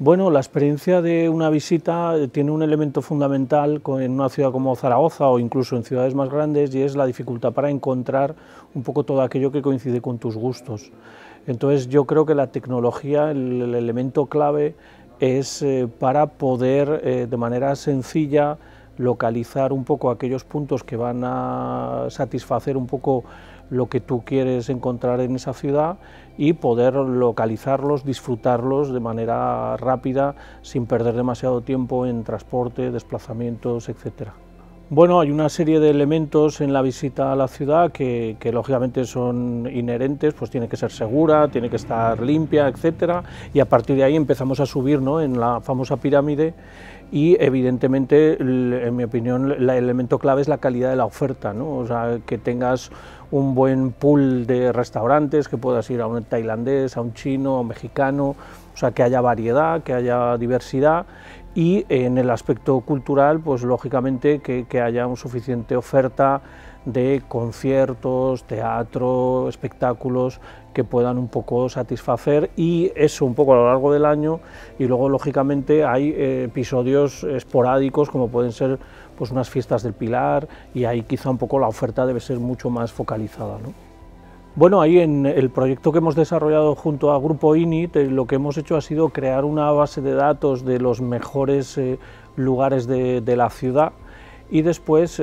Bueno, la experiencia de una visita tiene un elemento fundamental en una ciudad como Zaragoza o incluso en ciudades más grandes, y es la dificultad para encontrar un poco todo aquello que coincide con tus gustos. Entonces yo creo que la tecnología, el elemento clave es para poder de manera sencilla localizar un poco aquellos puntos que van a satisfacer un poco lo que tú quieres encontrar en esa ciudad y poder localizarlos, disfrutarlos de manera rápida, sin perder demasiado tiempo en transporte, desplazamientos, etcétera. Bueno, hay una serie de elementos en la visita a la ciudad que lógicamente son inherentes, pues tiene que ser segura, tiene que estar limpia, etcétera, y a partir de ahí empezamos a subir, ¿no?, en la famosa pirámide, y evidentemente, en mi opinión, el elemento clave es la calidad de la oferta, ¿no? O sea, que tengas un buen pool de restaurantes, que puedas ir a un tailandés, a un chino, a un mexicano, o sea, que haya variedad, que haya diversidad, y en el aspecto cultural, pues lógicamente que haya una suficiente oferta de conciertos, teatro, espectáculos que puedan un poco satisfacer, y eso un poco a lo largo del año. Y luego lógicamente hay episodios esporádicos como pueden ser pues unas fiestas del Pilar, y ahí quizá un poco la oferta debe ser mucho más focalizada, ¿no? Bueno, ahí en el proyecto que hemos desarrollado junto a Grupo INIT, lo que hemos hecho ha sido crear una base de datos de los mejores lugares de la ciudad, y después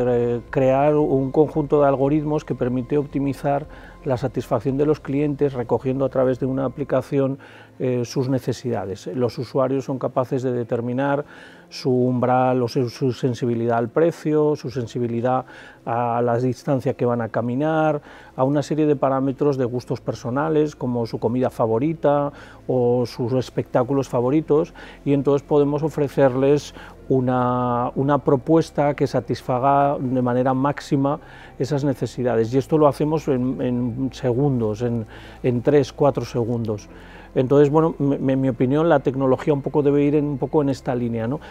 crear un conjunto de algoritmos que permite optimizar la satisfacción de los clientes, recogiendo a través de una aplicación sus necesidades. Los usuarios son capaces de determinar su umbral o su sensibilidad al precio, su sensibilidad a la distancia que van a caminar, a una serie de parámetros de gustos personales, como su comida favorita o sus espectáculos favoritos, y entonces podemos ofrecerles una propuesta que satisfaga de manera máxima esas necesidades, y esto lo hacemos en segundos, en 3-4 segundos. Entonces, bueno, en mi opinión, la tecnología un poco debe ir un poco en esta línea, ¿no?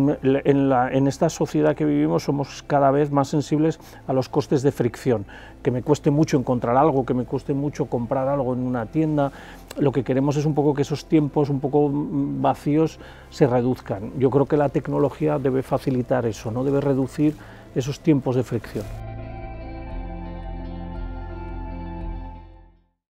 En esta sociedad que vivimos somos cada vez más sensibles a los costes de fricción, que me cueste mucho encontrar algo, que me cueste mucho comprar algo en una tienda. Lo que queremos es un poco que esos tiempos un poco vacíos se reduzcan. Yo creo que la tecnología debe facilitar eso, ¿no? Debe reducir esos tiempos de fricción.